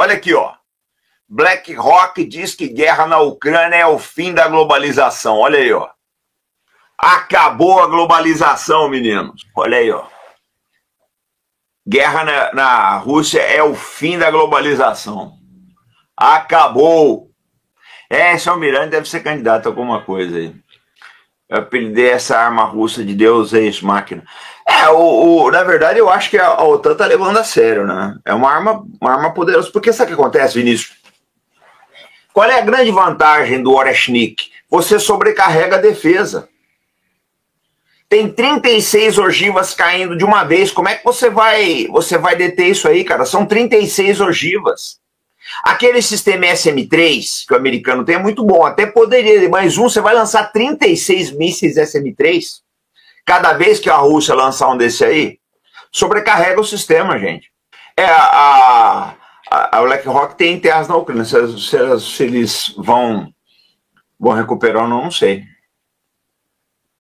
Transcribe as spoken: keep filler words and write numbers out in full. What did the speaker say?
Olha aqui, ó. BlackRock diz que guerra na Ucrânia é o fim da globalização. Olha aí, ó. Acabou a globalização, meninos. Olha aí, ó. Guerra na, na Rússia é o fim da globalização. Acabou. É, esse Almirante deve ser candidato a alguma coisa aí. Eu apelidei essa arma russa de Deus Ex Machina. É, o, o, na verdade, eu acho que a, a OTAN tá levando a sério, né? É uma arma, uma arma poderosa. Porque sabe o que acontece, Vinícius? Qual é a grande vantagem do Oreshnik? Você sobrecarrega a defesa. Tem trinta e seis ogivas caindo de uma vez. Como é que você vai, você vai deter isso aí, cara? São trinta e seis ogivas. Aquele sistema S M três que o americano tem é muito bom. Até poderia, mais um, você vai lançar trinta e seis mísseis S M três. Cada vez que a Rússia lançar um desse aí, sobrecarrega o sistema, gente. É, a, a, a BlackRock tem terras na Ucrânia. Se, se, se eles vão, vão recuperar ou não, não sei.